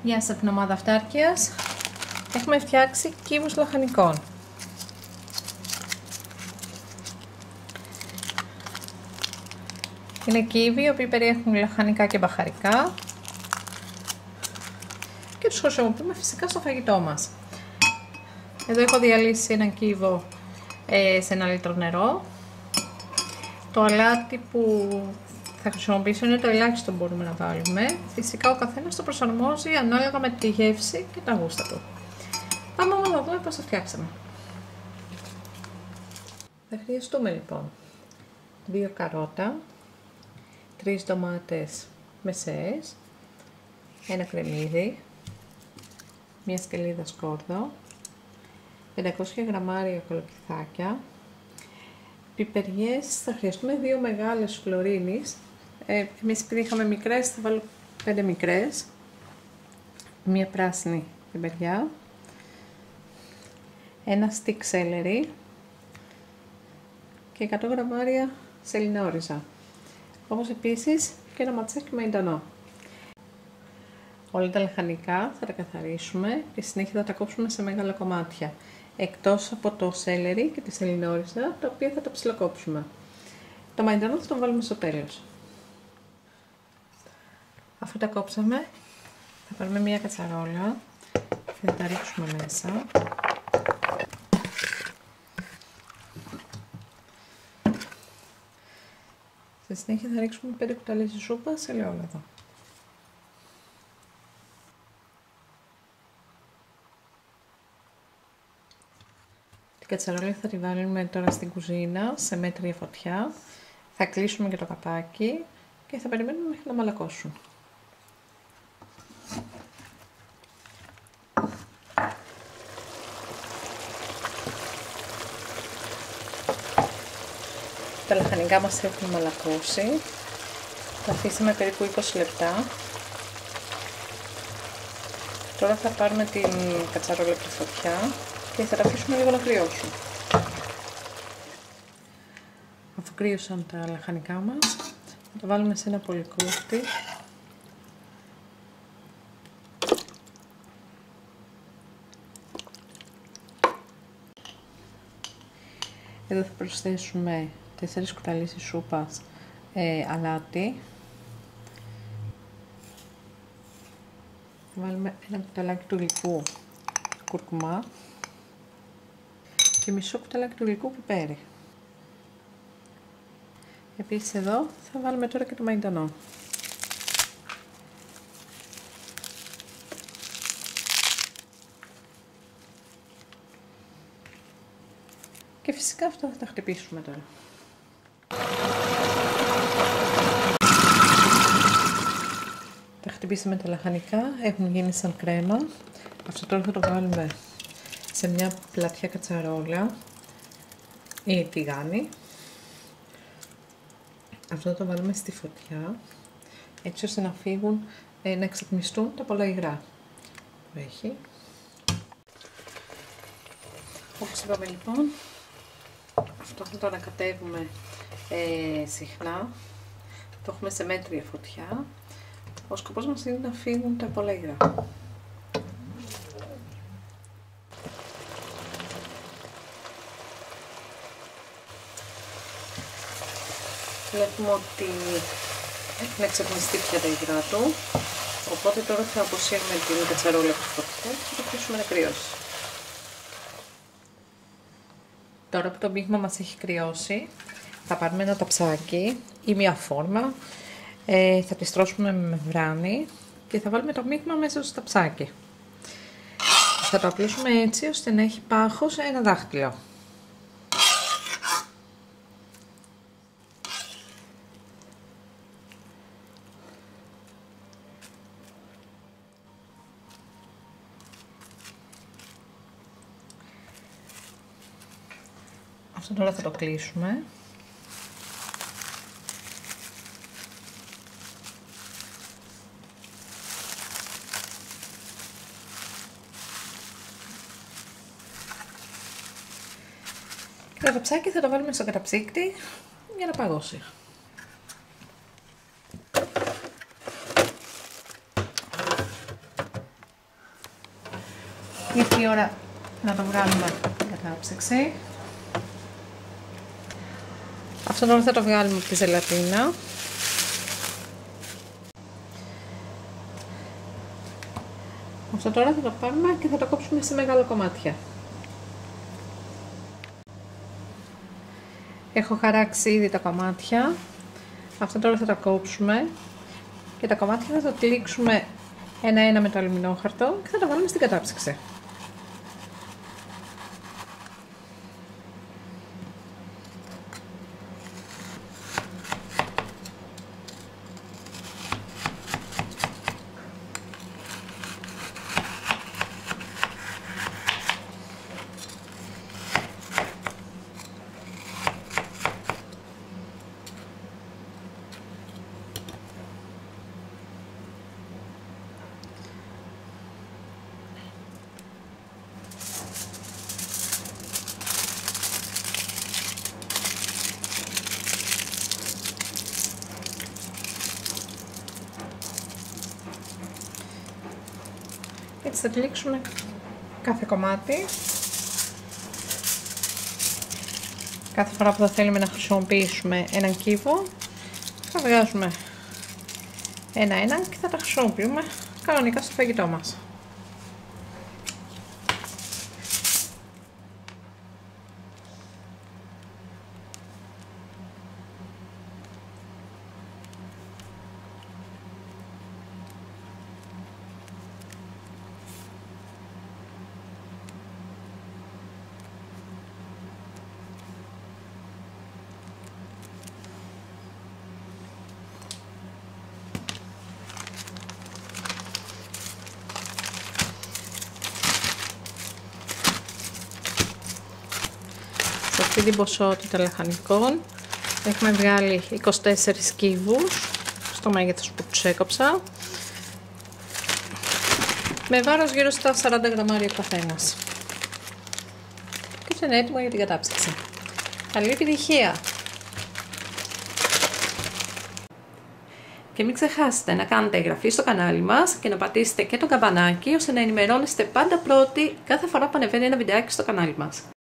Γεια σας από την ομάδα Αυτάρκειας. Έχουμε φτιάξει κύβους λαχανικών. Είναι κύβοι οι οποίοι περιέχουν λαχανικά και μπαχαρικά και τους χρησιμοποιούμε φυσικά στο φαγητό μας. Εδώ έχω διαλύσει έναν κύβο σε 1 λίτρο νερό. Το αλάτι που θα χρησιμοποιήσω είναι το ελάχιστο που μπορούμε να βάλουμε. Φυσικά ο καθένας το προσαρμόζει ανάλογα με τη γεύση και τα γούστα του. Πάμε όμως να δούμε πώς το φτιάξαμε. Θα χρειαστούμε λοιπόν 2 καρότα, 3 ντομάτες μεσαίες, 1 κρεμμύδι, 1 σκελίδα σκόρδο, 500 γραμμάρια κολοκυθάκια, πιπεριές θα χρειαστούμε 2 μεγάλες φλωρίνης. Εμείς επειδή είχαμε μικρές θα βάλω 5 μικρές, 1 πράσινη πιπεριά, 1 στικ σέλερι και 100 γραμμάρια σελινόριζα. Όπως επίσης και ένα ματσάκι μαϊντανό. Όλα τα λαχανικά θα τα καθαρίσουμε και συνέχεια θα τα κόψουμε σε μεγάλα κομμάτια. Εκτός από το σέλερι και τη σελινόριζα, τα οποία θα τα ψιλοκόψουμε. Το μαϊντανό θα το βάλουμε στο τέλος. Αφού τα κόψαμε, θα πάρουμε μια κατσαρόλα και θα τα ρίξουμε μέσα. Στη συνέχεια θα ρίξουμε 5 κουταλιές σούπα σε ελαιόλαδο. Την κατσαρόλα θα τη βάλουμε τώρα στην κουζίνα σε μέτρια φωτιά. Θα κλείσουμε και το καπάκι και θα περιμένουμε μέχρι να μαλακώσουν. Τα λαχανικά μας έχουν μαλακώσει. Θα αφήσουμε περίπου 20 λεπτά. Τώρα θα πάρουμε την κατσαρόλα από τη φωτιά και θα τα αφήσουμε λίγο να κρυώσουν. Αφού κρύωσαν τα λαχανικά μας, θα τα βάλουμε σε ένα πολυκούφτη. Εδώ θα προσθέσουμε 4 κουταλιές σούπας αλάτι. Θα βάλουμε 1 κουταλάκι του γλυκού κουρκουμά και μισό κουταλάκι του γλυκού πιπέρι. Επίσης εδώ θα βάλουμε τώρα και το μαϊντανό. Και φυσικά αυτά θα τα χτυπήσουμε τώρα. Τα χτυπήσαμε τα λαχανικά, έχουν γίνει σαν κρέμα. Αυτό τώρα θα το βάλουμε σε μια πλατιά κατσαρόλα ή τηγάνι. Αυτό θα το βάλουμε στη φωτιά, έτσι ώστε να φύγουν, να εξατμιστούν τα πολλά υγρά που έχει. Όπως είπαμε λοιπόν, αυτό θα το ανακατεύουμε συχνά, το έχουμε σε μέτρια φωτιά. Ο σκοπός μας είναι να φύγουν τα πολλά υγρά. Βλέπουμε ότι έχουν εξατμιστεί πια τα υγρά του, οπότε τώρα θα αποσύρουμε την κατσαρόλα από τη φωτιά και θα το αφήσουμε να κρυώσει. Τώρα που το μείγμα μας έχει κρυώσει, θα πάρουμε ένα ταψάκι ή μια φόρμα, θα τη στρώσουμε με μεμβράνη και θα βάλουμε το μείγμα μέσα στο ταψάκι. Θα το απλώσουμε έτσι ώστε να έχει πάχος ένα δάχτυλο. Αυτό τώρα θα το κλείσουμε. Και το ταψάκι θα το βάλουμε στο καταψύκτη για να παγώσει. η ώρα να το βγάλουμε την κατάψυξη. Αυτό τώρα θα το βγάλουμε από τη ζελατίνα. Αυτό τώρα θα το πάρουμε και θα το κόψουμε σε μεγάλα κομμάτια. Έχω χαράξει ήδη τα κομμάτια. Αυτό τώρα θα τα κόψουμε και τα κομμάτια θα τα τυλίξουμε ένα-ένα με το αλουμινόχαρτο και θα τα βάλουμε στην κατάψυξη. Έτσι θα τυλίξουμε κάθε κομμάτι. Κάθε φορά που θα θέλουμε να χρησιμοποιήσουμε έναν κύβο, θα βγάζουμε ένα-ένα και θα τα χρησιμοποιούμε κανονικά στο φαγητό μας. Σε αυτή την ποσότητα λαχανικών έχουμε βγάλει 24 κύβους στο μέγεθος που τους έκοψα, με βάρος γύρω στα 40 γραμμάρια ο καθένας. Και αυτό είναι έτοιμο για την κατάψυξη. Καλή επιτυχία! Και μην ξεχάσετε να κάνετε εγγραφή στο κανάλι μας και να πατήσετε και το καμπανάκι ώστε να ενημερώνεστε πάντα πρώτοι κάθε φορά που ανεβαίνει ένα βιντεάκι στο κανάλι μας.